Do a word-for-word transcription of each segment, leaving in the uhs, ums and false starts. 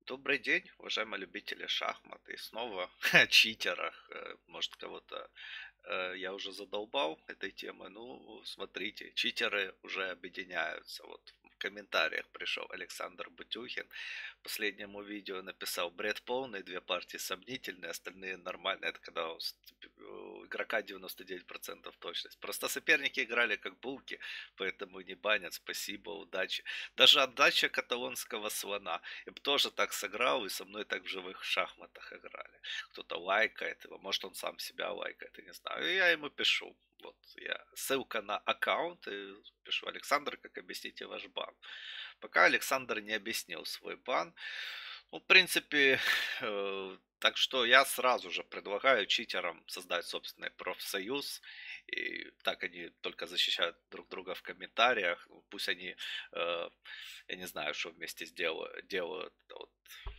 Добрый день, уважаемые любители шахмат. И снова о читерах. Э, Может, кого-то э, я уже задолбал этой темой. Ну, смотрите, читеры уже объединяются. Вот в комментариях пришел Александр Бутюхин. Последнему видео написал: бред полный, две партии сомнительные, остальные нормальные. Это когда у с- у игрока девяносто девять процентов точность. Просто соперники играли как булки, поэтому не банят. Спасибо, удачи. Даже отдача каталонского слона. Я бы тоже так сыграл, и со мной так в живых шахматах играли. Кто-то лайкает его, может он сам себя лайкает, я не знаю. И я ему пишу. Вот я ссылка на аккаунт, и пишу: Александр, как объясните ваш бан? Пока Александр не объяснил свой бан. Ну, в принципе, э, так что я сразу же предлагаю читерам создать собственный профсоюз. И так они только защищают друг друга в комментариях. Ну, пусть они, э, я не знаю, что вместе сделают, делают. Это вот,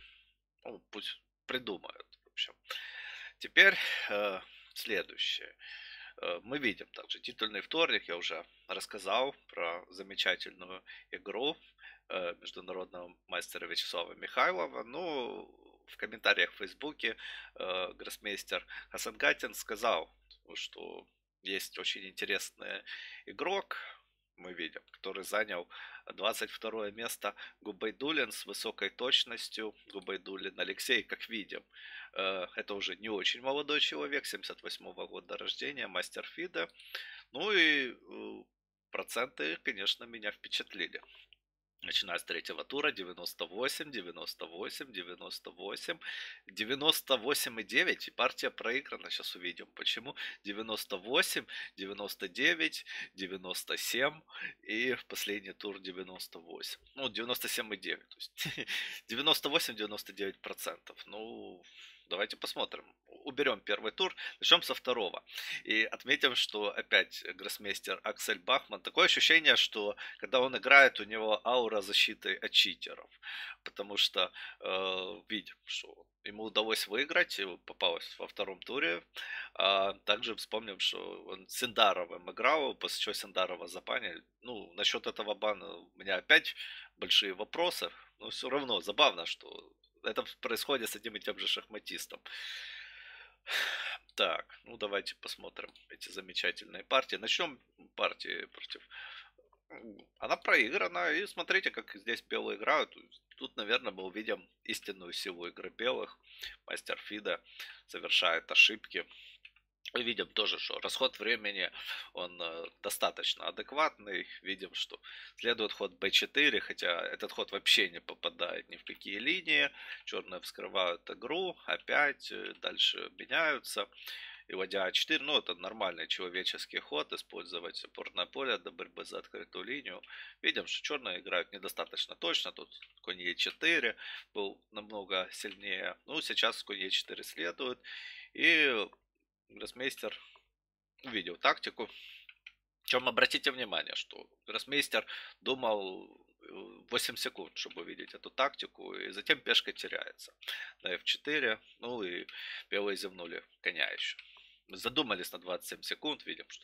ну, пусть придумают, в общем. Теперь э, следующее. Э, Мы видим также титульный вторник. Я уже рассказал про замечательную игру э, международного мастера Вячеслава Михайлова. Ну, в комментариях в Фейсбуке э, гроссмейстер Хасангатин сказал, что есть очень интересный игрок, мы видим, который занял двадцать второе место, Губайдулин с высокой точностью. Губайдулин Алексей, как видим, э, это уже не очень молодой человек, семьдесят восьмого года рождения, мастер ФИДа. Ну и э, проценты, конечно, меня впечатлили. Начиная с третьего тура: девяносто восемь, девяносто восемь, девяносто восемь, девяносто восемь и девять, и партия проиграна. Сейчас увидим почему. девяносто восемь, девяносто девять, девяносто семь и в последний тур девяносто восемь. Ну, девяносто семь и девять. То есть девяносто восемь девяносто девять процентов. Ну, давайте посмотрим. Уберем первый тур, начнем со второго. И отметим, что опять гроссмейстер Аксель Бахман. Такое ощущение, что когда он играет, у него аура защиты от читеров. Потому что э, видим, что ему удалось выиграть, и попалось во втором туре. А также вспомним, что он с Синдаровым играл, после чего Синдарова забанили. Ну, насчет этого бана у меня опять большие вопросы. Но все равно забавно, что это происходит с одним и тем же шахматистом. Так, ну давайте посмотрим эти замечательные партии. Начнем партии против... Она проиграна, и смотрите, как здесь белые играют. Тут, наверное, мы увидим истинную силу игры белых. Мастер Фида совершает ошибки. И видим тоже, что расход времени, он э, достаточно адекватный. Видим, что следует ход бэ четыре, хотя этот ход вообще не попадает ни в какие линии. Черные вскрывают игру, опять э, дальше меняются. И ладья а четыре, ну это нормальный человеческий ход, использовать опорное поле для борьбы за открытую линию. Видим, что черные играют недостаточно точно. Тут конь е четыре был намного сильнее. Ну, сейчас конь е четыре следует. И гроссмейстер увидел тактику. Причем обратите внимание, что гроссмейстер думал э, восемь секунд, чтобы увидеть эту тактику, и затем пешка теряется на эф четыре. Ну и белые зевнули коня еще. Задумались на двадцать семь секунд, видим, что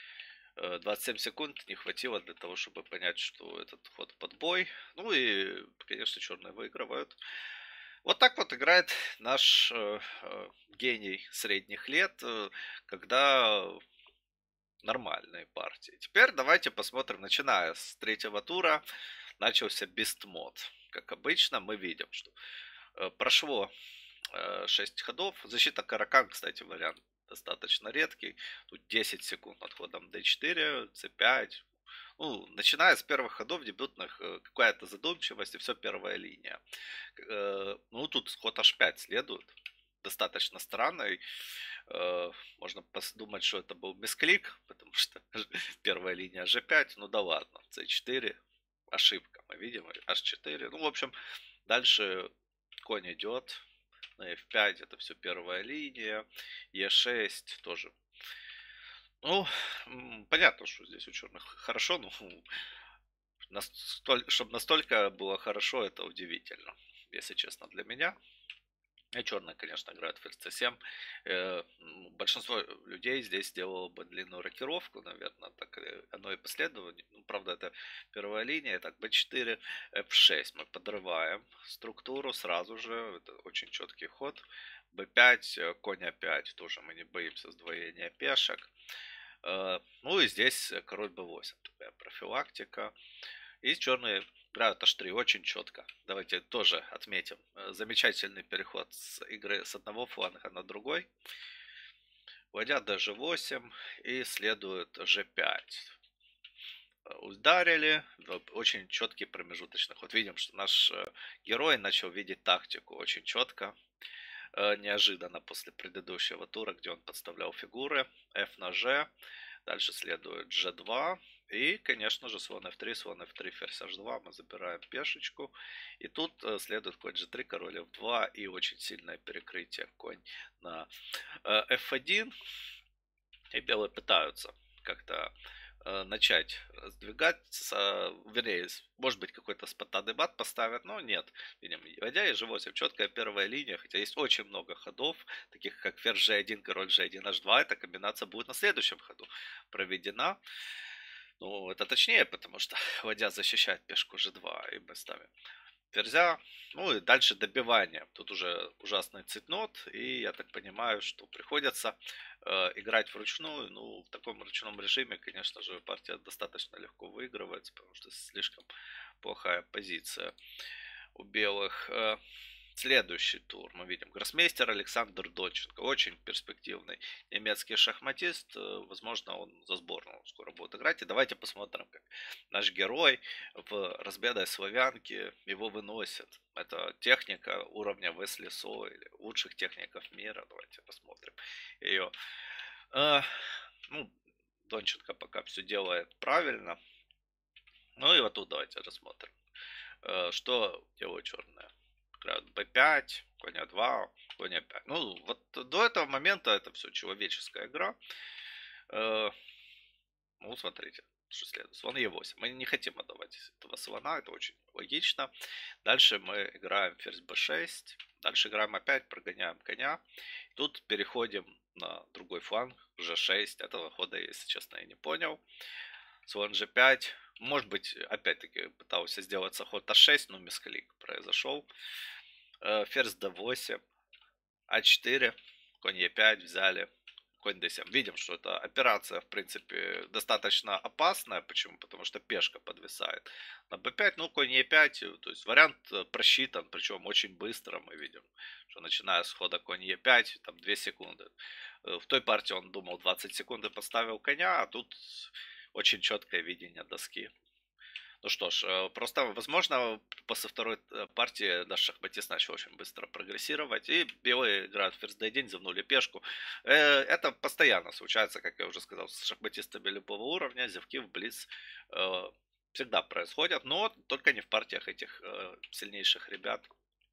э, двадцать семь секунд не хватило для того, чтобы понять, что этот ход подбой. Ну и, конечно, черные выигрывают. Вот так вот играет наш э, э, гений средних лет, э, когда нормальные партии. Теперь давайте посмотрим, начиная с третьего тура, начался Beast мод. Как обычно, мы видим, что э, прошло э, шесть ходов. Защита Каракан, кстати, вариант достаточно редкий. Тут десять секунд над ходом дэ четыре, цэ пять. Ну, начиная с первых ходов дебютных, э, какая-то задумчивость, и все первая линия. Э, ну, тут ход аш пять следует. Достаточно странный. Э, можно подумать, что это был мисклик, потому что первая линия же пять. Ну да ладно, цэ четыре. Ошибка, мы видим, аш четыре. Ну, в общем, дальше конь идет на эф пять, это все первая линия. е шесть тоже. Ну, понятно, что здесь у черных хорошо, но настоль, чтобы настолько было хорошо, это удивительно, если честно, для меня. И черные, конечно, играют ферзь цэ семь. Э, м, Большинство людей здесь сделало бы длинную рокировку, наверное, так и оно и последовало. Ну, правда, это первая линия. Так, бэ четыре, эф шесть. Мы подрываем структуру сразу же. Это очень четкий ход. бэ пять, э, конь а пять. Тоже мы не боимся сдвоения пешек. Э, Ну и здесь король бэ восемь. Такая профилактика. И черные играют аш три очень четко. Давайте тоже отметим. э, Замечательный переход с игры с одного фланга на другой. Ладья дэ жэ восемь и следует жэ пять. Э, Ударили. э, Очень четкий промежуточный ход. Видим, что наш э, герой начал видеть тактику очень четко. э, Неожиданно после предыдущего тура, где он подставлял фигуры. F на G. Дальше следует жэ два. И, конечно же, слон эф три, слон эф три, ферзь аш два. Мы забираем пешечку. И тут э, следует конь жэ три, король эф два. И очень сильное перекрытие конь на э, эф один. И белые пытаются как-то э, начать сдвигаться. Вернее, может быть, какой-то спота-дебат поставят, но нет. Видим, ладья и жэ восемь. Четкая первая линия, хотя есть очень много ходов, таких как ферзь жэ один, король жэ один, аш два. Эта комбинация будет на следующем ходу проведена. Ну, это точнее, потому что ладья защищает пешку жэ два, и мы ставим ферзя. Ну и дальше добивание. Тут уже ужасный цитнот, и я так понимаю, что приходится э, играть вручную. Ну, в таком ручном режиме, конечно же, партия достаточно легко выигрывается, потому что слишком плохая позиция у белых. Э, Следующий тур мы видим гроссмейстер Александр Донченко. Очень перспективный немецкий шахматист. Э, Возможно, он за сборную скоро будет играть. И давайте посмотрим, как наш герой в разбетой славянке его выносит. Это техника уровня Весли Со или лучших техников мира. Давайте посмотрим ее. Э, Ну, Донченко пока все делает правильно. Ну и вот тут давайте рассмотрим. Э, Что делают черные? Играют бэ пять, конь а два, конь а пять. Ну, вот до этого момента это все человеческая игра. Э, Ну, смотрите, что следует. Слон е восемь. Мы не хотим отдавать этого слона, это очень логично. Дальше мы играем ферзь бэ шесть. Дальше играем опять, прогоняем коня. Тут переходим на другой фланг, жэ шесть. Этого хода, если честно, я не понял. Слон жэ пять. Может быть, опять-таки пытался сделать ход а шесть, но мисклик произошел. Э, Ферзь дэ восемь. а четыре. Конь е пять взяли. Конь дэ семь. Видим, что эта операция, в принципе, достаточно опасная. Почему? Потому что пешка подвисает на бэ пять. Ну, конь е пять. То есть вариант просчитан, причем очень быстро. Мы видим, что начиная с хода конь е пять, там две секунды. В той партии он думал двадцать секунд и поставил коня, а тут очень четкое видение доски. Ну что ж, э, просто, возможно, после второй э, партии наш шахматист начал очень быстро прогрессировать, и белые играют ферзь дэ один, завнули пешку. Э, Это постоянно случается, как я уже сказал, с шахматистами любого уровня, зевки в блиц э, всегда происходят, но только не в партиях этих э, сильнейших ребят.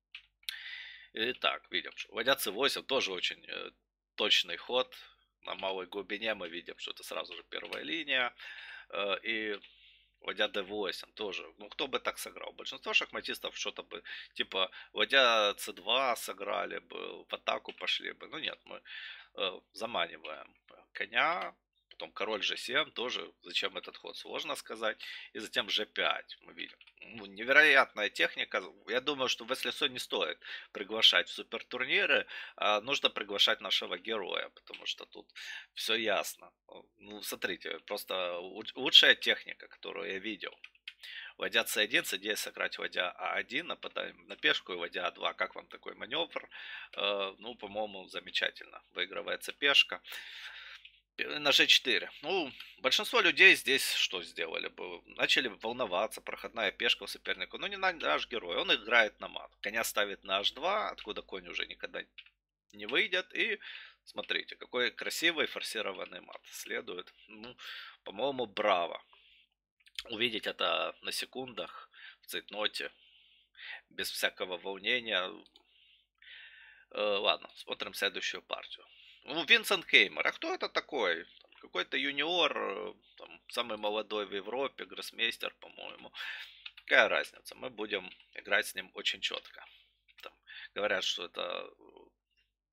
Итак, видим, что ладья цэ восемь тоже очень э, точный ход. На малой глубине мы видим, что это сразу же первая линия. Э, И ладья дэ восемь тоже. Ну, кто бы так сыграл? Большинство шахматистов что-то бы, типа, ладья цэ два сыграли бы, в атаку пошли бы. Ну, нет, мы э, заманиваем коня, потом король жэ семь тоже. Зачем этот ход, сложно сказать. И затем жэ пять мы видим. Ну, невероятная техника. Я думаю, что в СЛСО не стоит приглашать в супертурниры, а нужно приглашать нашего героя, потому что тут все ясно. Ну, смотрите, просто лучшая техника, которую я видел. Ладья цэ один, с идеей сыграть ладья а один, нападаем на пешку и ладья а два. Как вам такой маневр? Э, Ну, по-моему, замечательно. Выигрывается пешка. На жэ четыре. Ну, большинство людей здесь что сделали бы? Начали волноваться, проходная пешка у соперника. Ну, не наш герой, он играет на мат. Коня ставит на аш два, откуда конь уже никогда не выйдет. И смотрите, какой красивый форсированный мат следует. Ну, по-моему, браво. Увидеть это на секундах в цейтноте, без всякого волнения. Э, ладно, смотрим следующую партию. Ну, Винсент Хеймер. А кто это такой? Там какой-то юниор, э, там, самый молодой в Европе, гроссмейстер, по-моему. Какая разница? Мы будем играть с ним очень четко. Там говорят, что это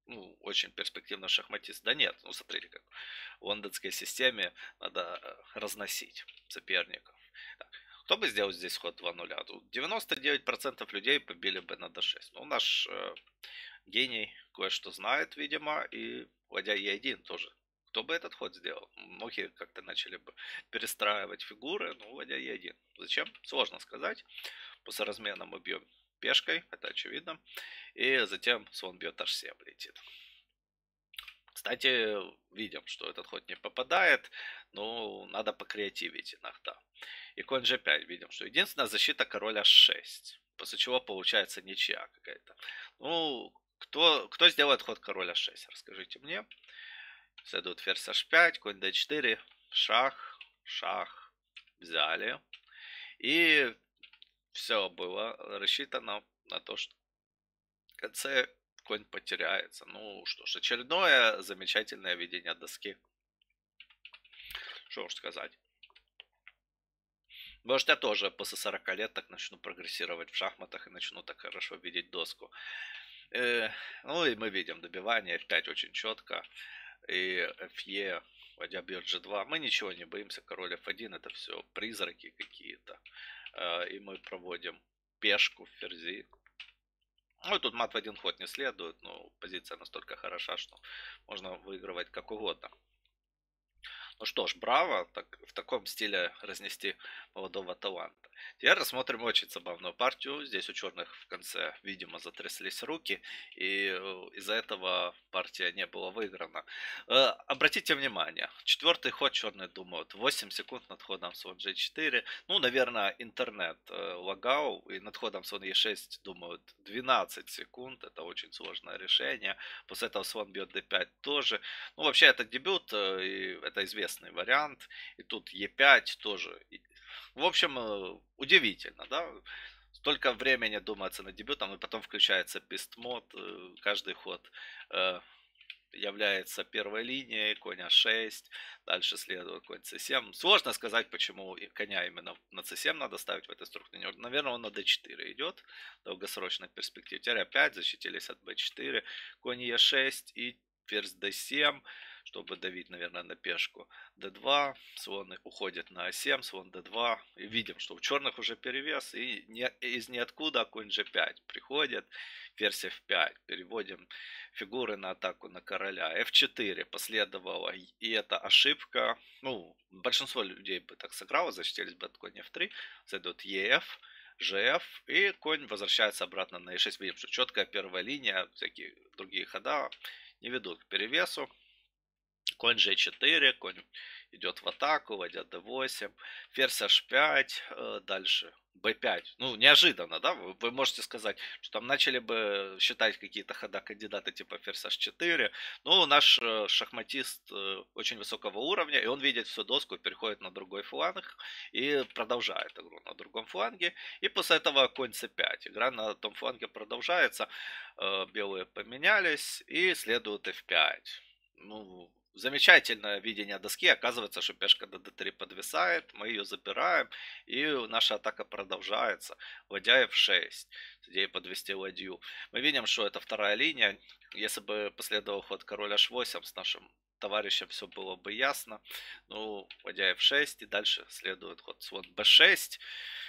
ну, очень перспективный шахматист. Да нет, ну смотрите, как в лондонской системе надо э, разносить соперников. Так, кто бы сделал здесь ход два нуля? Тут девяносто девять процентов людей побили бы на дэ шесть. Ну, наш э, гений кое-что знает, видимо, и ладья е один тоже. Кто бы этот ход сделал? Многие как-то начали бы перестраивать фигуры, ну, ладья е один. Зачем? Сложно сказать. После размена мы бьем пешкой, это очевидно. И затем слон бьет аш семь летит. Кстати, видим, что этот ход не попадает, но надо покреативить иногда. И конь же пять, видим, что единственная защита король аш шесть. После чего получается ничья какая-то. Ну, кто, кто сделает ход король аш шесть, расскажите мне. Следует ферзь аш пять, конь дэ четыре, шах, шах, взяли. И все было рассчитано на то, что в конце конь потеряется. Ну что ж, очередное замечательное видение доски. Что уж сказать. Может, я тоже после сорока лет так начну прогрессировать в шахматах и начну так хорошо видеть доску. Э, ну и мы видим добивание эф пять очень четко. И эф е, ладья бьет же два. Мы ничего не боимся. Король эф один это все призраки какие-то. Э, и мы проводим пешку в ферзи. Ну, тут мат в один ход не следует, но позиция настолько хороша, что можно выигрывать как угодно. Ну что ж, браво, так, в таком стиле разнести молодого таланта. Теперь рассмотрим очень забавную партию. Здесь у черных в конце, видимо, затряслись руки, и из-за этого партия не была выиграна. Э, обратите внимание, четвертый ход черные думают, восемь секунд над ходом слон же четыре. Ну, наверное, интернет э, лагал, и над ходом слон е шесть думают двенадцать секунд. Это очень сложное решение. После этого слон бьет дэ пять тоже. Ну, вообще, это дебют, э, и это известно вариант. И тут е пять тоже. В общем, удивительно, да? Столько времени думается над дебютом, и потом включается пист мод. Каждый ход является первой линией, конь а шесть, дальше следует конь цэ семь. Сложно сказать, почему коня именно на цэ семь надо ставить в этой структуре. Наверное, он на дэ четыре идет в долгосрочной перспективе. Теперь опять защитились от бэ четыре, конь е шесть и ферзь дэ семь, чтобы давить, наверное, на пешку дэ два. Слон уходит на а семь, слон дэ два. И видим, что у черных уже перевес. И не, из ниоткуда конь же пять приходит. Ферзь эф пять. Переводим фигуры на атаку на короля. эф четыре последовало. И это ошибка. Ну, большинство людей бы так сыграло. Защитились бы от конь эф три. Следует еф. жэ эф, и конь возвращается обратно на е шесть. Видим, что четкая первая линия, всякие другие хода не ведут к перевесу. Конь же четыре, конь идет в атаку, ладья дэ восемь, ферзь аш пять, дальше бэ пять. Ну, неожиданно, да? Вы, вы можете сказать, что там начали бы считать какие-то хода кандидата типа ферзь аш четыре. Ну, наш шахматист очень высокого уровня, и он видит всю доску, переходит на другой фланг и продолжает игру на другом фланге. И после этого конь цэ пять. Игра на том фланге продолжается, белые поменялись, и следует эф пять. Ну, замечательное видение доски. Оказывается, что пешка до дэ три подвисает, мы ее забираем, и наша атака продолжается. Ладья эф шесть, с идеей подвести ладью. Мы видим, что это вторая линия. Если бы последовал ход король аш восемь, с нашим товарищем все было бы ясно. Ну, ладья эф шесть, и дальше следует ход слон бэ шесть.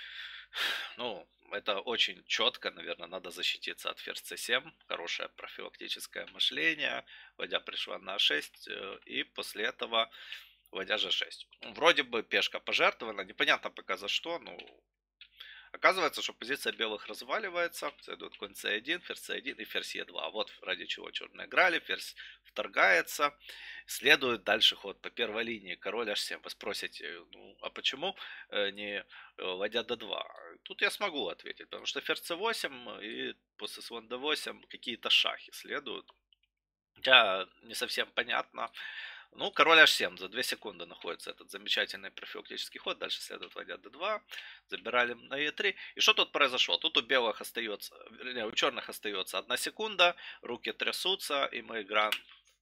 Ну, это очень четко, наверное, надо защититься от ферзь цэ семь. Хорошее профилактическое мышление. Ладья пришла на а шесть, и после этого ладья же шесть. Вроде бы пешка пожертвована, непонятно пока за что, но оказывается, что позиция белых разваливается. Следует конь цэ один, ферзь цэ один и ферзь е два. Вот ради чего черные играли. Ферзь вторгается. Следует дальше ход по первой линии. Король аш семь. Вы спросите, ну а почему не ладья дэ два? Тут я смогу ответить. Потому что ферзь цэ восемь и после слон дэ восемь какие-то шахи следуют. Хотя не совсем понятно. Ну, король аш семь, за две секунды находится этот замечательный профилактический ход. Дальше следует ладья дэ два. Забирали на е три. И что тут произошло? Тут у белых остается, вернее, у черных остается одна секунда. Руки трясутся, и мы играем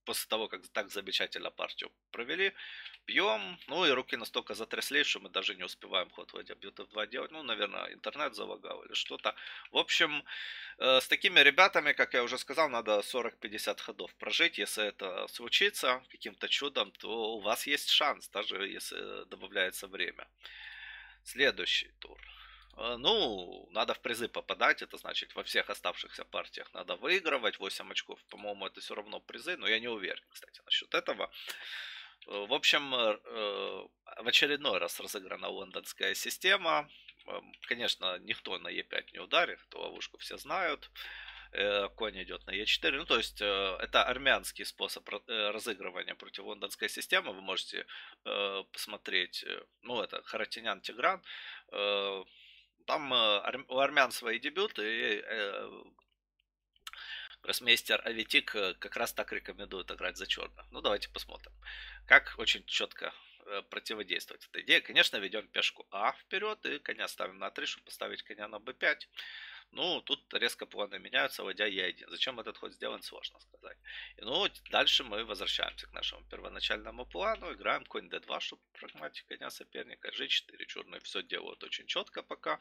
после того, как так замечательно партию провели, пьем, ну и руки настолько затряслись, что мы даже не успеваем ход ладья бьет эф два делать. Ну, наверное, интернет залагал или что-то. В общем, э, с такими ребятами, как я уже сказал, надо сорок-пятьдесят ходов прожить. Если это случится каким-то чудом, то у вас есть шанс, даже если добавляется время. Следующий тур. Э, Ну, надо в призы попадать, это значит во всех оставшихся партиях надо выигрывать, восемь очков, по-моему, это все равно призы, но я не уверен, кстати, насчет этого. Э, В общем, э, э, в очередной раз разыграна лондонская система. Эм, Конечно, никто на е пять не ударит, эту ловушку все знают. Э, Конь идет на е четыре. Ну, то есть, э, это армянский способ ра- э, разыгрывания против лондонской системы. Вы можете э, посмотреть, э, ну, это Харатинян Тигран. Э, Там э, арм- у армян свои дебюты, и э, гроссмейстер Аветик э, как раз так рекомендует играть за черных. Ну, давайте посмотрим, как очень четко э, противодействовать этой идее. Конечно, ведем пешку А вперед и коня ставим на три, чтобы поставить коня на бэ пять. Ну, тут резко планы меняются, ладья е один. Зачем этот ход сделан, сложно сказать. И, ну, дальше мы возвращаемся к нашему первоначальному плану. Играем конь дэ два, чтобы прагматить коня соперника. же четыре. Черные все делают очень четко пока.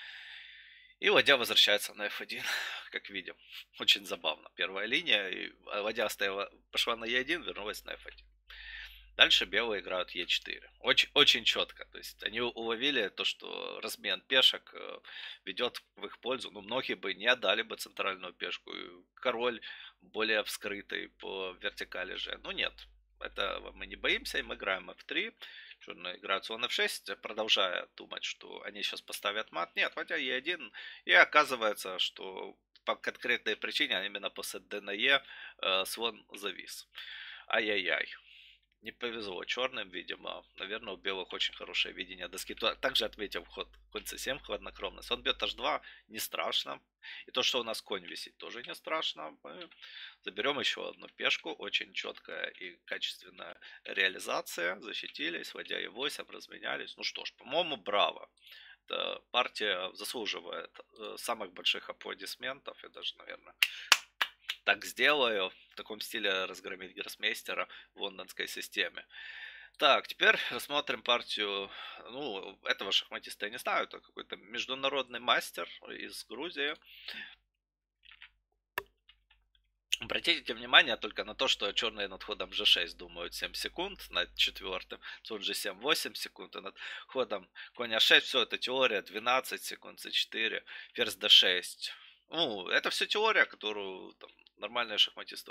И ладья возвращается на эф один, как видим. Очень забавно. Первая линия, и ладья стояла, пошла на е один, вернулась на эф один. Дальше белые играют е четыре. Очень, очень четко. То есть они уловили то, что размен пешек э, ведет в их пользу. Но многие бы не отдали бы центральную пешку. И король более вскрытый по вертикали же. Но нет. Это мы не боимся, и мы играем эф три. Черные играют слон эф шесть, продолжая думать, что они сейчас поставят мат. Нет, хотя е один. И оказывается, что по конкретной причине, а именно после д на е, э, слон завис. Ай-яй-яй. Не повезло черным, видимо. Наверное, у белых очень хорошее видение доски. Также отметил ход конь цэ семь, хладнокровность. Он бьет аш два, не страшно. И то, что у нас конь висит, тоже не страшно. Мы заберем еще одну пешку. Очень четкая и качественная реализация. Защитились, ладья е восемь, разменялись. Ну что ж, по-моему, браво. Эта партия заслуживает э, самых больших аплодисментов. Я даже, наверное, так сделаю. В таком стиле разгромить гроссмейстера в лондонской системе. Так, теперь рассмотрим партию. Ну, этого шахматиста я не знаю. Это какой-то международный мастер из Грузии. Обратите внимание только на то, что черные над ходом же шесть думают семь секунд, над четвертым слон же семь восемь секунд, и над ходом конь а шесть, все это теория, двенадцать секунд, цэ четыре, ферзь дэ шесть. Ну, это все теория, которую там, нормальные шахматисты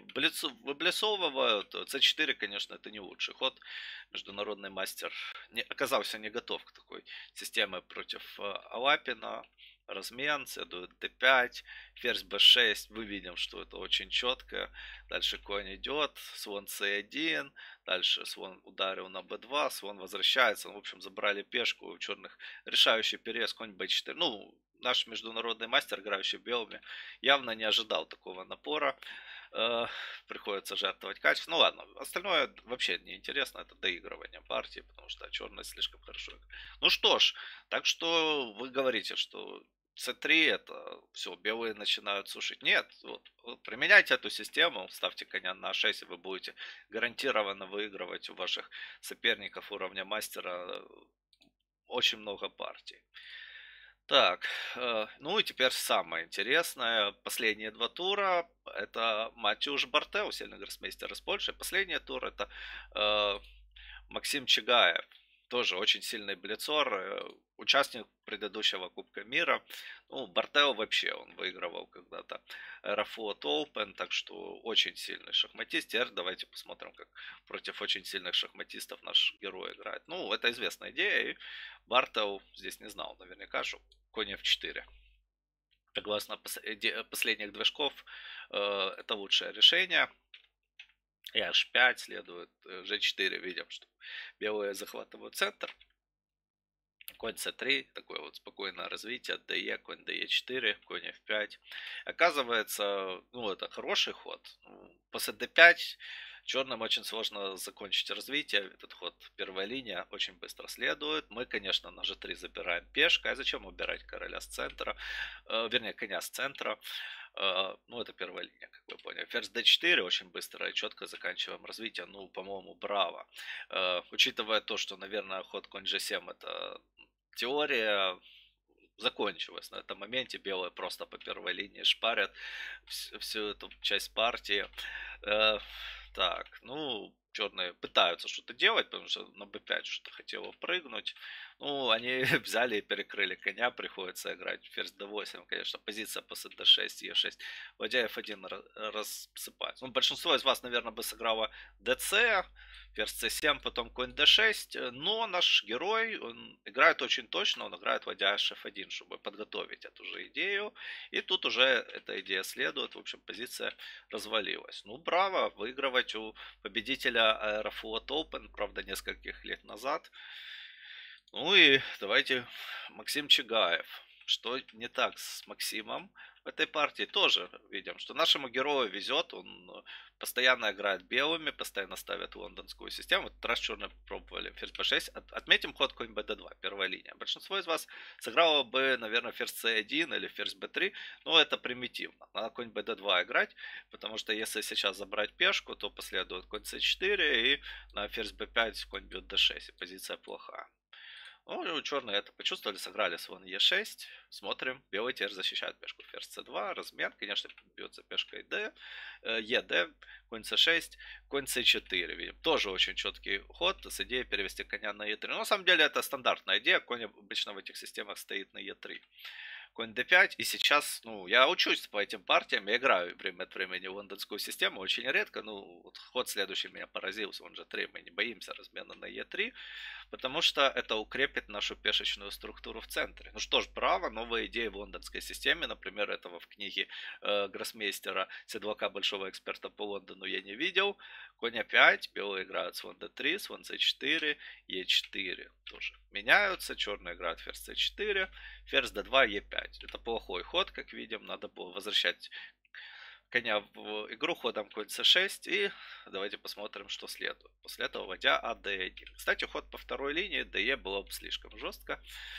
выблесовывают. цэ четыре, конечно, это не лучший ход. Международный мастер не, оказался не готов к такой системе против э, Алапина. Размен, следует дэ пять, ферзь бэ шесть, мы видим, что это очень четко. Дальше конь идет, слон цэ один, дальше слон ударил на бэ два, слон возвращается. Ну, в общем, забрали пешку, у черных решающий переезд, конь бэ четыре. Ну, наш международный мастер, играющий белыми, явно не ожидал такого напора. Э, приходится жертвовать качеством. Ну ладно, остальное вообще не интересно, это доигрывание партии, потому что черные слишком хорошо играют. Ну что ж, так что вы говорите, что цэ три это все, белые начинают сушить. Нет, вот, вот применяйте эту систему, ставьте коня на а шесть, и вы будете гарантированно выигрывать у ваших соперников уровня мастера очень много партий. Так, э, ну и теперь самое интересное. Последние два тура это Матюш Бартеу, сильный гроссмейстер из Польши. Последний тур это э, Максим Чигаев, тоже очень сильный блицор, э, участник предыдущего Кубка мира. Ну, Бартео вообще, он выигрывал когда-то Аэрофлот Open, так что очень сильный шахматист. Теперь давайте посмотрим, как против очень сильных шахматистов наш герой играет. Ну, это известная идея, и Бартео здесь не знал наверняка, что конь эф четыре. Согласно последних движков, э, это лучшее решение. И аш пять следует, же четыре, видим, что белые захватывают центр. Конь цэ три, такое вот спокойное развитие, дэ, конь дэ четыре, конь эф пять. Оказывается, ну это хороший ход. После дэ пять черным очень сложно закончить развитие. Этот ход, первая линия, очень быстро следует. Мы, конечно, на же три забираем пешка. А зачем убирать короля с центра? Э, вернее, коня с центра. Э, ну, это первая линия, как вы поняли. Ферзь дэ четыре очень быстро и четко заканчиваем развитие. Ну, по-моему, браво. Э, учитывая то, что, наверное, ход конь же семь это теория, закончилась на этом моменте. Белые просто по первой линии шпарят вс- всю эту часть партии. Э, так, ну, черные пытаются что-то делать, потому что на бэ пять что-то хотело прыгнуть. Ну, они взяли и перекрыли коня, приходится играть ферзь дэ восемь. Конечно, позиция после дэ шесть, е шесть. Ладья эф один ра- рассыпается. Ну, большинство из вас, наверное, бы сыграло дэ цэ, ферзь цэ семь, потом конь дэ шесть. Но наш герой, он играет очень точно, он играет ладья эф один, чтобы подготовить эту же идею. И тут уже эта идея следует. В общем, позиция развалилась. Ну, браво, выигрывать у победителя Аэрофлот Open, правда, нескольких лет назад. Ну и давайте Максим Чигаев. Что не так с Максимом в этой партии? Тоже видим, что нашему герою везет, он постоянно играет белыми, постоянно ставит лондонскую систему. Вот раз черные пробовали ферзь бэ шесть. Отметим ход конь бэ дэ два, первая линия. Большинство из вас сыграло бы, наверное, ферзь цэ один или ферзь бэ три, но это примитивно. Надо конь бэ дэ два играть, потому что если сейчас забрать пешку, то последует конь цэ четыре и на ферзь бэ пять конь бьет дэ шесть, и позиция плохая. Ну, черные это почувствовали, сыграли слон е шесть. Смотрим. Белый теперь защищает пешку ферзь цэ два. Размен, конечно, бьется пешкой d. ед, конь цэ шесть, конь цэ четыре. Видим, тоже очень четкий ход с идеей перевести коня на е три. Но на самом деле это стандартная идея. Конь обычно в этих системах стоит на е три. Конь дэ пять. И сейчас, ну, я учусь по этим партиям, я играю время от времени в лондонскую систему, очень редко. Ну, вот ход следующий меня поразил, слон же три. Мы не боимся размена на е три. Потому что это укрепит нашу пешечную структуру в центре. Ну что ж, браво, новые идеи в лондонской системе. Например, этого в книге э, гроссмейстера Седлака, большого эксперта по Лондону, я не видел. Конь а пять, белые играют слон дэ три, слон цэ четыре, е четыре. Тоже меняются, черные играют ферзь цэ четыре, ферзь дэ два, е пять. Это плохой ход, как видим, надо было возвращать коня в игру ходом конь цэ шесть. И давайте посмотрим, что следует. После этого ладья а дэ один. Кстати, ход по второй линии дэ было бы слишком жестко.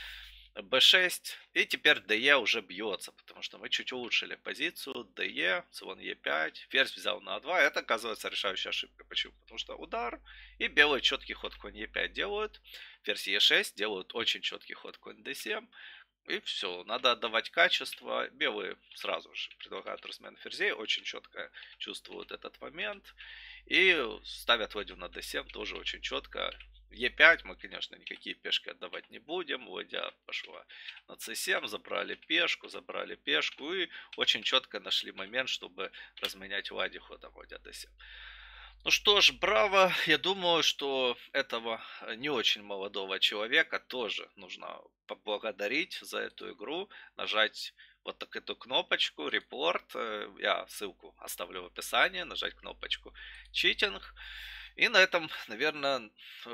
бэ шесть. И теперь дэ уже бьется, потому что мы чуть улучшили позицию. дэ, слон е пять. Ферзь взял на а два. Это оказывается решающая ошибка. Почему? Потому что удар. И белый четкий ход конь е пять делают. Ферзь е шесть делают очень четкий ход конь дэ семь. И все, надо отдавать качество. Белые сразу же предлагают размен ферзей, очень четко чувствуют этот момент. И ставят ладью на дэ семь тоже очень четко. е пять мы, конечно, никакие пешки отдавать не будем. Ладья пошла на цэ семь, забрали пешку, забрали пешку. И очень четко нашли момент, чтобы разменять ладью ходом ладья дэ семь. Ну что ж, браво. Я думаю, что этого не очень молодого человека тоже нужно поблагодарить за эту игру, нажать вот так эту кнопочку репорт, я ссылку оставлю в описании, нажать кнопочку читинг, и на этом, наверное,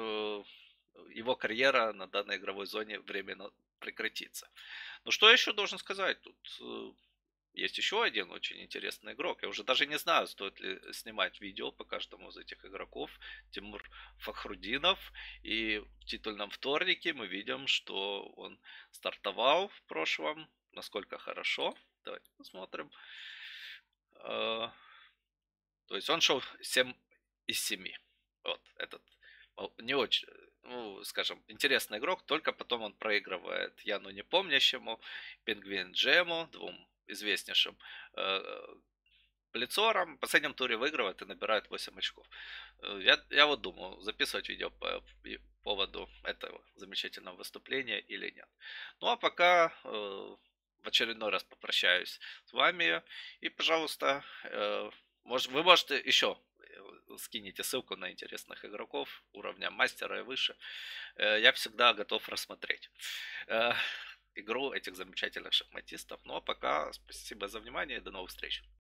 его карьера на данной игровой зоне временно прекратится. Ну что я еще должен сказать? Тут э, есть еще один очень интересный игрок. Я уже даже не знаю, стоит ли снимать видео по каждому из этих игроков. Тимур Фахрудинов. И в титульном вторнике мы видим, что он стартовал в прошлом. Насколько хорошо. Давайте посмотрим. Э, То есть он шел семь из семи. Вот этот не очень, ну, скажем, интересный игрок, только потом он проигрывает Яну Непомнящему, Пингвин Джему, двум известнейшим э, Плецором. В последнем туре выигрывает и набирает восемь очков. Э, Я, я вот думаю, записывать видео по поводу этого замечательного выступления или нет. Ну а пока э, в очередной раз попрощаюсь с вами. И, пожалуйста, э, может, вы можете еще скинете ссылку на интересных игроков уровня мастера и выше. Я всегда готов рассмотреть игру этих замечательных шахматистов. Ну а пока спасибо за внимание и до новых встреч.